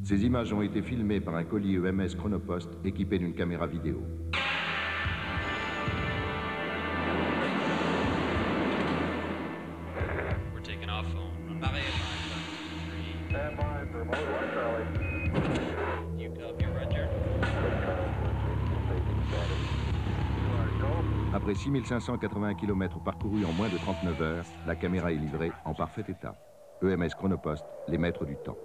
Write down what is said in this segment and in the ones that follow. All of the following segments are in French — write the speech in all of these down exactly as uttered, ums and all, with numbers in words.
Ces images ont été filmées par un colis E M S Chronopost équipé d'une caméra vidéo. We're taking off on Paris. Stand by for motor Charlie. You copy, Roger. Après six mille cinq cent quatre-vingts kilomètres parcourus en moins de trente-neuf heures, la caméra est livrée en parfait état. E M S Chronopost, les maîtres du temps.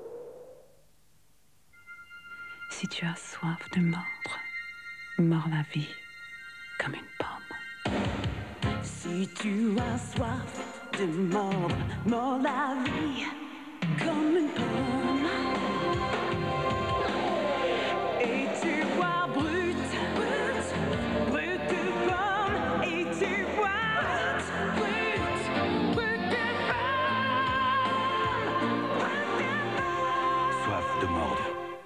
Si tu as soif de mordre, mords la vie comme une pomme. Si tu as soif de mordre, mords la vie comme une pomme. Et tu vois brute, brute, brute de pomme. Et tu vois brute, brute de pomme. Brute de pomme. Soif de mordre.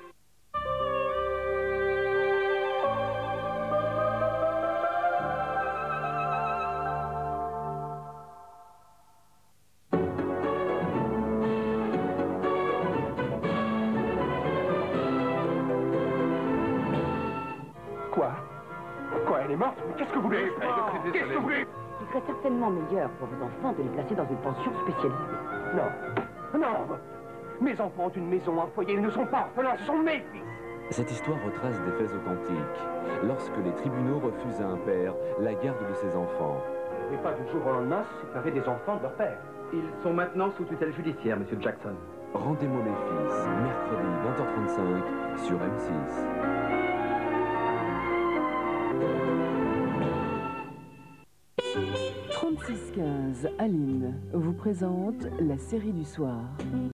Quoi? Quoi, elle est morte? Mais qu'est-ce que vous voulez? Qu'est-ce que vous voulez? Il serait certainement meilleur pour vos enfants de les placer dans une pension spécialisée. Non, non. Mes enfants ont une maison, un foyer, ils ne sont pas orphelins, ce sont mes fils. Cette histoire retrace des faits authentiques. Lorsque les tribunaux refusent à un père la garde de ses enfants. Vous ne pouvez pas du jour au lendemain se séparer des enfants de leur père. Ils sont maintenant sous tutelle judiciaire, Monsieur Jackson. Rendez-moi mes fils, mercredi vingt heures trente-cinq sur M six. trente-six quinze Aline vous présente la série du soir.